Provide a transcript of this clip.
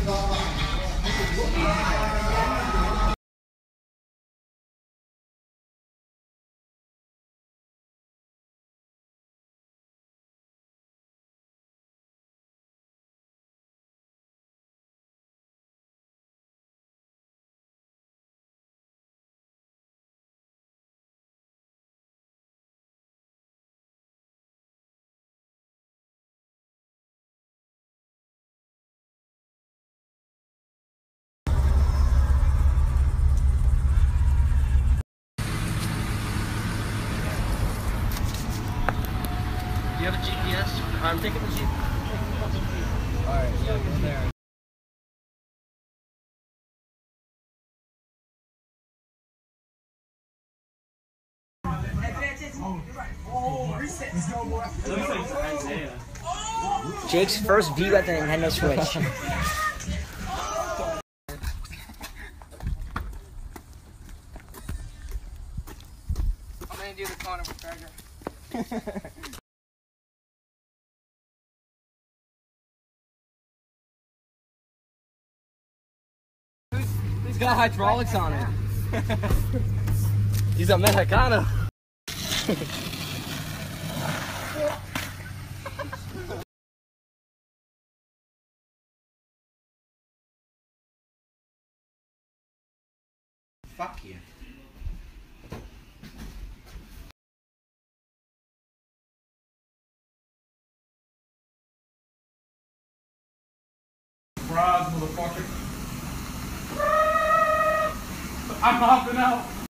Do you have a GPS? I'm taking the GPS. Alright, yeah, go there. Jake's first view at the Nintendo Switch. I'm gonna do the corner with Burger. He's got hydraulics on it. He's a Mexicano. Fuck you. Fries, motherfucker. I'm hopping out.